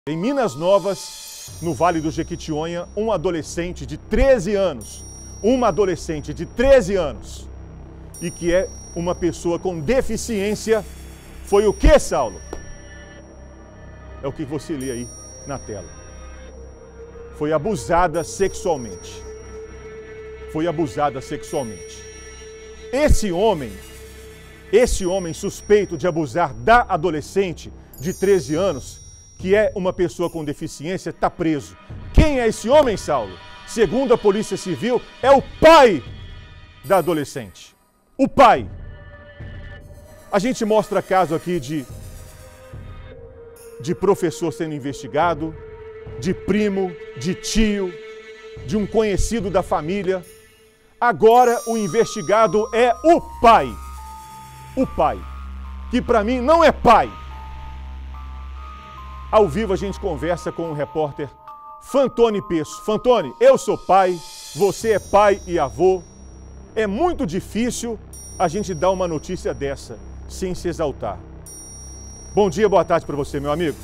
Em Minas Novas, no Vale do Jequitinhonha, um adolescente de 13 anos, e que é uma pessoa com deficiência, foi o que, Saulo? É o que você lê aí na tela. Foi abusada sexualmente. Esse homem suspeito de abusar da adolescente de 13 anos, que é uma pessoa com deficiência, está preso. Quem é esse homem, Saulo? Segundo a Polícia Civil, é o pai da adolescente. O pai. A gente mostra caso aqui de professor sendo investigado, de primo, de tio, de um conhecido da família. Agora o investigado é o pai. O pai, que para mim não é pai. Ao vivo a gente conversa com o repórter Fantoni Peço. Fantoni, eu sou pai, você é pai e avô. É muito difícil a gente dar uma notícia dessa sem se exaltar. Bom dia, boa tarde para você, meu amigo.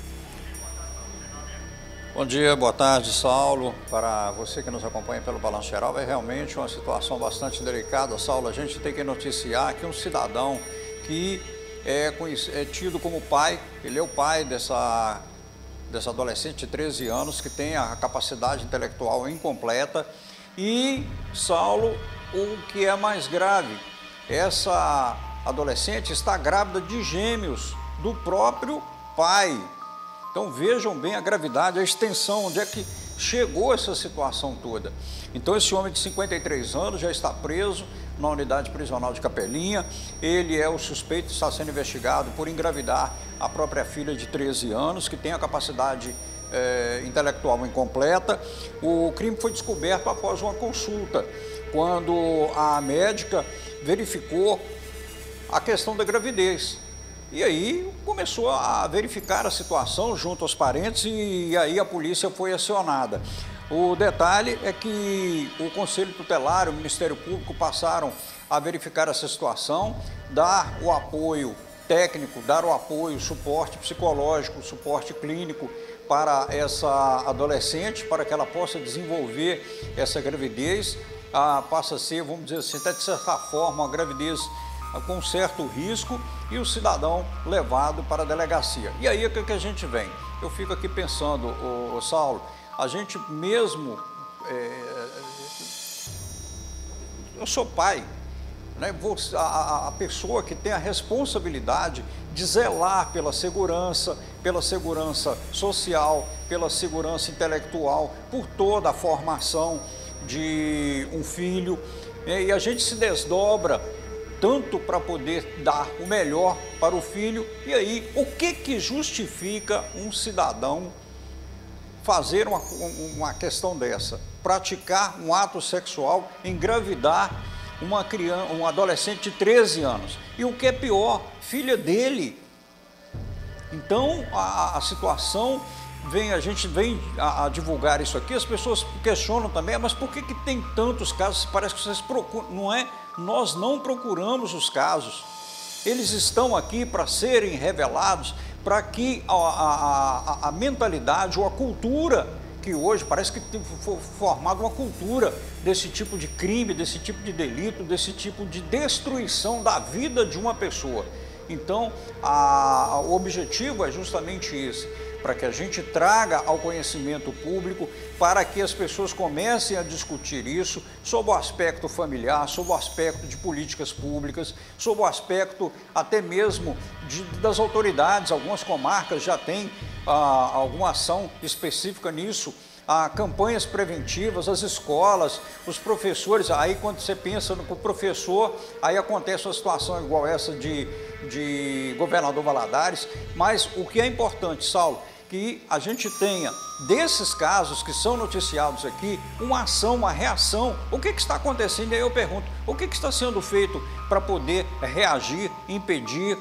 Bom dia, boa tarde, Saulo. Para você que nos acompanha pelo Balanço Geral, é realmente uma situação bastante delicada, Saulo. A gente tem que noticiar que um cidadão que é tido como pai, ele é o pai dessa adolescente de 13 anos que tem a capacidade intelectual incompleta. E, Saulo, o que é mais grave, essa adolescente está grávida de gêmeos do próprio pai. Então vejam bem a gravidade, a extensão, onde é que chegou essa situação toda. Então esse homem de 53 anos já está preso na unidade prisional de Capelinha. Ele é o suspeito, está sendo investigado por engravidar a própria filha de 13 anos, que tem a capacidade intelectual incompleta. O crime foi descoberto após uma consulta, quando a médica verificou a questão da gravidez. E aí começou a verificar a situação junto aos parentes e aí a polícia foi acionada. O detalhe é que o Conselho Tutelar e o Ministério Público passaram a verificar essa situação, dar o apoio técnico, dar o apoio, suporte psicológico, suporte clínico para essa adolescente, para que ela possa desenvolver essa gravidez. Passa a ser, vamos dizer assim, até de certa forma, uma gravidez com certo risco, e o cidadão levado para a delegacia. E aí o que a gente vem? Eu fico aqui pensando, Saulo, a gente mesmo, eu sou pai, né? A pessoa que tem a responsabilidade de zelar pela segurança social, pela segurança intelectual, por toda a formação de um filho, e a gente se desdobra tanto para poder dar o melhor para o filho. E aí, o que justifica um cidadão fazer uma questão dessa? Praticar um ato sexual, engravidar uma criança, um adolescente de 13 anos. E o que é pior, filha dele. Então, a situação a gente vem a divulgar isso aqui, as pessoas questionam também, mas por que tem tantos casos? Parece que vocês procuram, não é? Nós não procuramos os casos, eles estão aqui para serem revelados, para que a mentalidade ou a cultura, que hoje parece que foi formada uma cultura desse tipo de crime, desse tipo de delito, desse tipo de destruição da vida de uma pessoa. Então, o objetivo é justamente esse, para que a gente traga ao conhecimento público, para que as pessoas comecem a discutir isso sob o aspecto familiar, sob o aspecto de políticas públicas, sob o aspecto até mesmo das autoridades. Algumas comarcas já têm alguma ação específica nisso, campanhas preventivas, as escolas, os professores. Aí quando você pensa no professor, aí acontece uma situação igual essa de Governador Valadares. Mas o que é importante, Saulo, que a gente tenha, desses casos que são noticiados aqui, uma ação, uma reação. O que está acontecendo? E aí eu pergunto, o que está sendo feito para poder reagir, impedir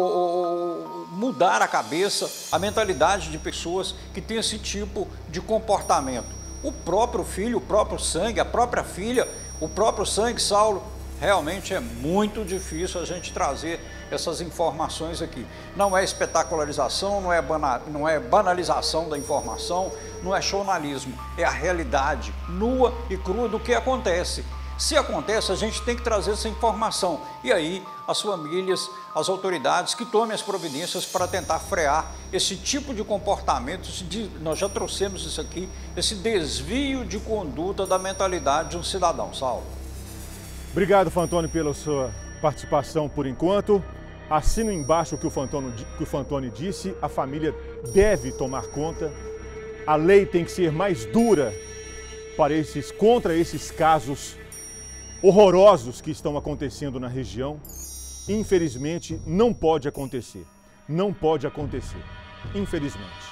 ou mudar a cabeça, a mentalidade de pessoas que têm esse tipo de comportamento? O próprio filho, o próprio sangue, a própria filha, o próprio sangue, Saulo, realmente é muito difícil a gente trazer essas informações aqui. Não é espetacularização, não é banalização da informação, não é jornalismo, é a realidade nua e crua do que acontece. Se acontece, a gente tem que trazer essa informação. E aí, as famílias, as autoridades que tomem as providências para tentar frear esse tipo de comportamento. Nós já trouxemos isso aqui, esse desvio de conduta da mentalidade de um cidadão. Saulo. Obrigado, Fantoni, pela sua participação por enquanto. Assino embaixo o que o Fantoni disse. A família deve tomar conta. A lei tem que ser mais dura contra esses casos horrorosos que estão acontecendo na região. Infelizmente, não pode acontecer. Não pode acontecer. Infelizmente.